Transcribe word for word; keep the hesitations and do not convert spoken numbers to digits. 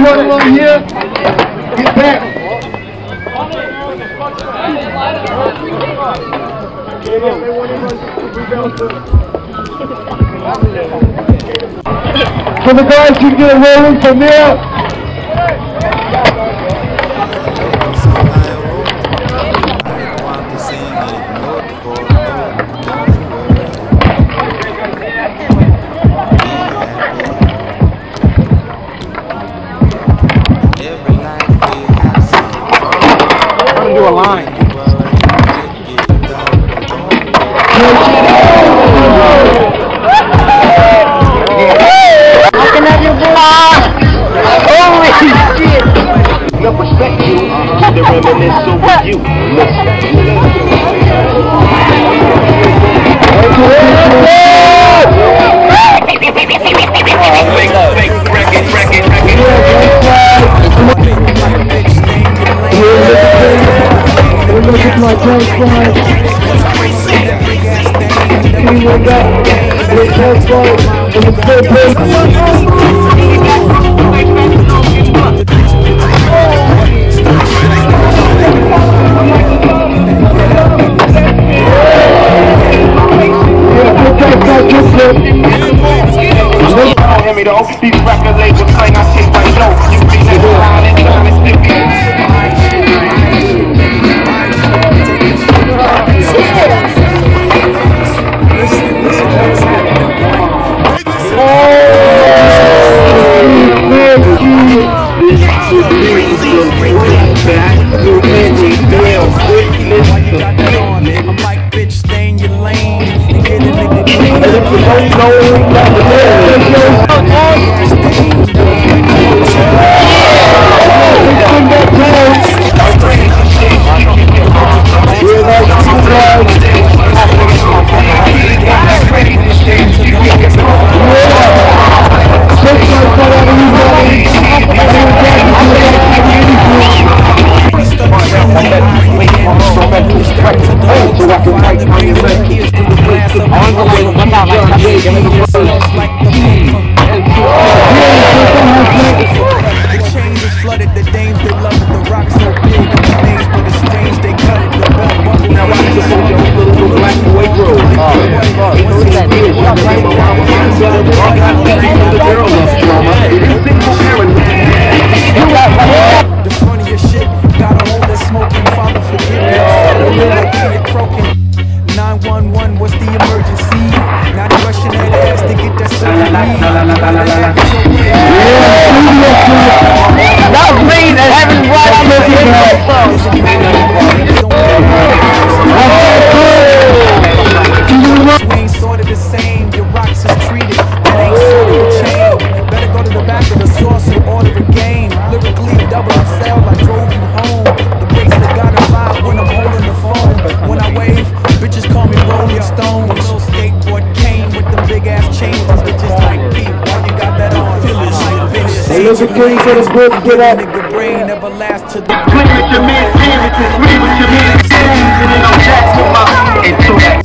Anyone along here? Get back. So the guys can get rolling from there. Do a line. Looking at your boy. Holy shit. No perspective. The reminisce over you. Listen. Look at my transplant. See what got the transplant in the third place. Yeah, good transplant, good flip. Hear me though, these record labels claim I take right low. You be never lying and trying to stick me. I'm like, bitch, stay in your lane and get a nigga clean. The chains is flooded, the dames they love it, the rock so big, the names but it's strange, they cut it, the belt buckle. Now I just want your little black boy grow. Oh, the funniest shit, got a hold of smoking, father forgive me. nine one one, what's the emergency? Now they rushing that ass to get that surgery. That was me that haven't watched the video song. We ain't sort of the same, your rocks is treated, that ain't sort of the chain. Better go to the back of the source and order a game. Lyrically double excel, I drove you home. The bracelet got a vibe when I'm holding the phone. When I wave, bitches call me Rolling Stone. The little skateboard cane with them big ass chains. Bitches like Pete, why you got that on? Hey, look at Kenedy for the book, get up. Nigga brain never lasts to the Play with your man, dance with me, with your man, dance, and then I'm jacked with my into that.